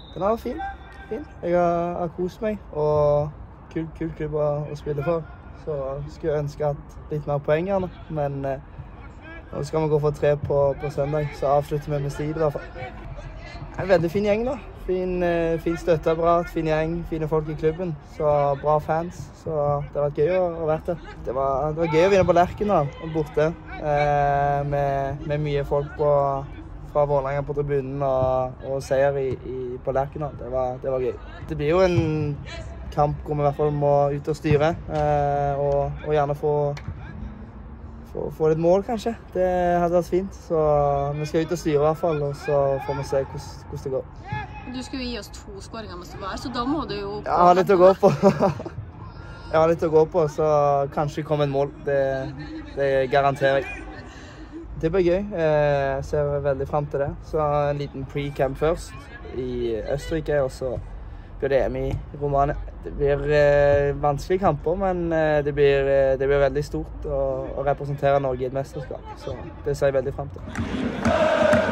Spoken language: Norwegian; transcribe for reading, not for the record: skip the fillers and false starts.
Den har vært fin. Jeg har kost meg, og kul klubb å spille for. Så skulle jeg ønske at litt mer poeng gjerne, men nå skal vi gå for 3 på søndag, så avslutter vi med stil i hvert fall. En veldig fin gjeng da. Fin støtteapparat, fin gjeng, fine folk i klubben, så bra fans, så det har vært gøy å være der. Det var gøy å vinne på Lerkendal borte, med mye folk fra Vålerenga på tribunen og seier på Lerkendal. Det var gøy. Det blir jo en kamp hvor vi i hvert fall må ut og styre, og gjerne få litt mål kanskje. Det hadde vært fint, så vi skal ut og styre i hvert fall, og så får vi se hvordan det går. Du skulle gi oss 2 skåringer mens du var her, så da må du jo... Jeg har litt å gå på. Så kanskje kommer en mål. Det garanterer jeg. Det blir gøy. Jeg ser veldig frem til det. Så en liten pre-camp først i Østerrike, og så blir det EM i Romania. Det blir vanskelige kamper, men det blir veldig stort å representere Norge i et mesterskap. Så det ser jeg veldig frem til.